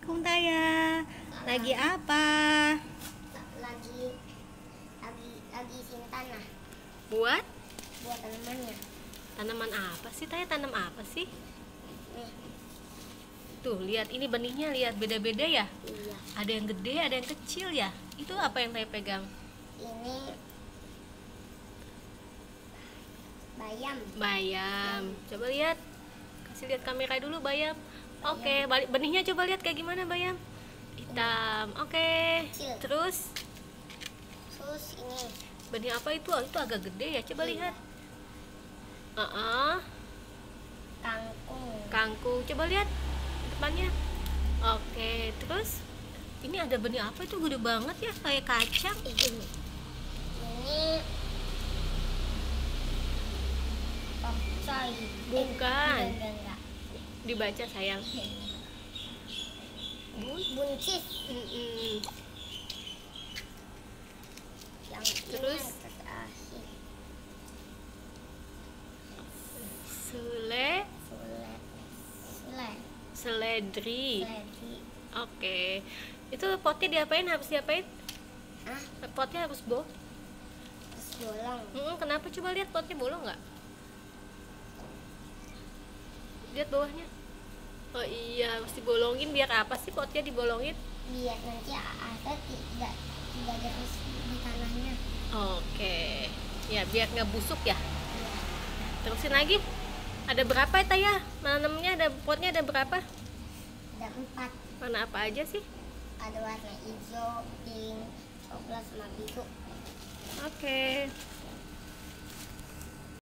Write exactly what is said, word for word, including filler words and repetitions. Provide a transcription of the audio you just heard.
Assalamualaikum Taya. Lagi apa? Lagi lagi lagi isiin tanah Buat buat tanamannya. tanaman apa sih Taya? Tanam apa sih? Nih, Tuh lihat ini benihnya, lihat beda-beda ya. iya. Ada yang gede, ada yang kecil ya. Itu apa yang Taya pegang? Ini bayam. Bayam. Coba lihat. Kasih lihat kamera dulu bayam. Oke, balik benihnya coba lihat kayak gimana bayam. Hitam. Oke. Kecil. Terus Terus ini benih apa itu? Oh, itu agak gede ya. Coba Iya. lihat. Uh-uh. kangkung. Kangkung. Coba lihat depannya. Oke, terus ini ada benih apa itu gede banget ya, kayak kacang. Ini ini pakcoy. Bukan. Eh, enggak, enggak, enggak. Dibaca sayang. Bun- buncis. Mm-mm. Yang Terus? ini yang terakhir. Sule, Sule. Sule. seledri. Seledri. Oke. Itu potnya diapain? Harus diapain? Ah, Potnya harus bo. terus bolong. Mm-mm, kenapa? Coba lihat potnya bolong nggak? Lihat bawahnya. Oh iya, mesti bolongin. Biar apa sih potnya dibolongin? Biar nanti ada tidak tidak terus di tanahnya. Oke. Ya, biar nggak busuk ya. Iya. Terusin lagi. Ada berapa ya Taya? Nanamnya ada potnya ada berapa? Ada empat. Mana apa aja sih? Ada warna hijau, pink, coklat, sama biru. Oke.